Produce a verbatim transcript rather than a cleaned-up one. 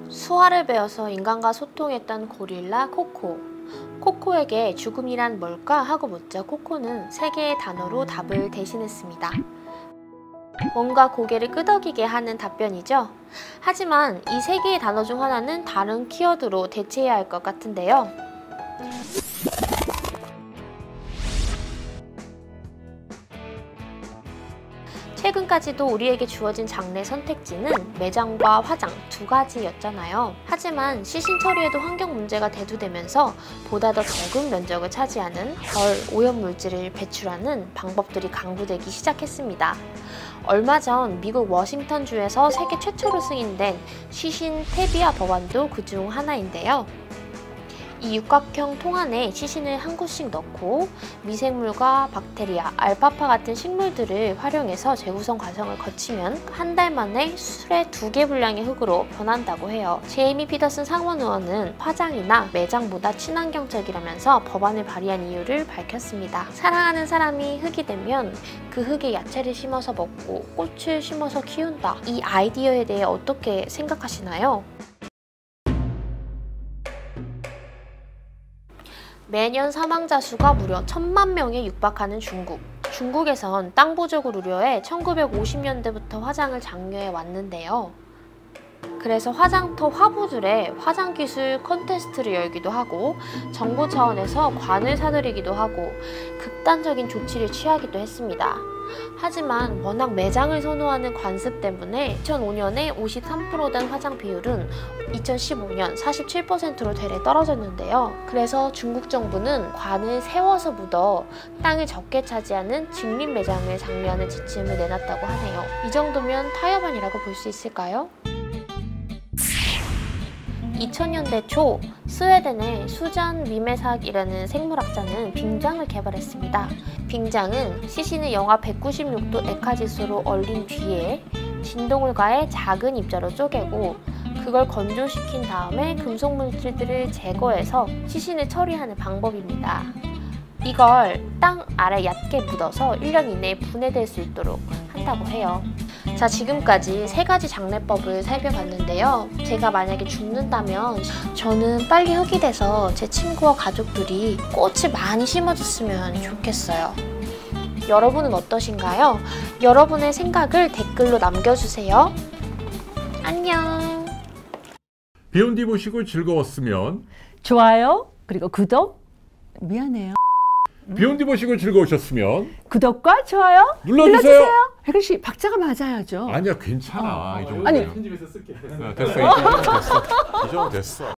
수화를 배워서 인간과 소통했던 고릴라 코코. 코코에게 죽음이란 뭘까 하고 묻자 코코는 세 개의 단어로 답을 대신했습니다. 뭔가 고개를 끄덕이게 하는 답변이죠. 하지만 이 세 개의 단어 중 하나는 다른 키워드로 대체해야 할 것 같은데요. 최근까지도 우리에게 주어진 장래 선택지는 매장과 화장 두 가지였잖아요. 하지만 시신 처리에도 환경 문제가 대두되면서 보다 더 적은 면적을 차지하는 덜 오염물질을 배출하는 방법들이 강구되기 시작했습니다. 얼마 전 미국 워싱턴주에서 세계 최초로 승인된 시신 퇴비화 법안도 그중 하나인데요. 이 육각형 통 안에 시신을 한 구씩 넣고 미생물과 박테리아, 알파파 같은 식물들을 활용해서 재구성 과정을 거치면 한 달 만에 술의 두 개 분량의 흙으로 변한다고 해요. 제이미 피더슨 상원 의원은 화장이나 매장보다 친환경적이라면서 법안을 발의한 이유를 밝혔습니다. 사랑하는 사람이 흙이 되면 그 흙에 야채를 심어서 먹고 꽃을 심어서 키운다. 이 아이디어에 대해 어떻게 생각하시나요? 매년 사망자 수가 무려 천만 명에 육박하는 중국. 중국에선 땅 부족을 우려해 천구백오십 년대부터 화장을 장려해 왔는데요. 그래서 화장터 화부들의 화장기술 콘테스트를 열기도 하고 정부 차원에서 관을 사들이기도 하고 극단적인 조치를 취하기도 했습니다. 하지만 워낙 매장을 선호하는 관습 때문에 이천오 년에 오십삼 퍼센트 된 화장 비율은 이천십오 년 사십칠 퍼센트로 되레 떨어졌는데요. 그래서 중국 정부는 관을 세워서 묻어 땅을 적게 차지하는 직립 매장을 장려하는 지침을 내놨다고 하네요. 이 정도면 타협안이라고 볼 수 있을까요? 이천 년대 초 스웨덴의 수잔 위메삭이라는 생물학자는 빙장을 개발했습니다. 빙장은 시신을 영하 백구십육 도 액화지수로 얼린 뒤에 진동을 가해 작은 입자로 쪼개고 그걸 건조시킨 다음에 금속 물질들을 제거해서 시신을 처리하는 방법입니다. 이걸 땅 아래 얕게 묻어서 일 년 이내에 분해될 수 있도록 한다고 해요. 자, 지금까지 세 가지 장례법을 살펴봤는데요. 제가 만약에 죽는다면 저는 빨리 흙이 돼서 제 친구와 가족들이 꽃을 많이 심어줬으면 좋겠어요. 여러분은 어떠신가요? 여러분의 생각을 댓글로 남겨주세요. 안녕. 배운 뒤 보시고 즐거웠으면 좋아요, 그리고 구독, 미안해요. 배운 뒤 보시고 즐거우셨으면 구독과 좋아요 눌러주세요. 눌러주세요. 혜근 씨, 박자가 맞아야죠. 아니야, 괜찮아. 어. 이 정도. 아니, 편집해서 쓸게. 됐어, 이 정도 됐어. 이 정도 됐어.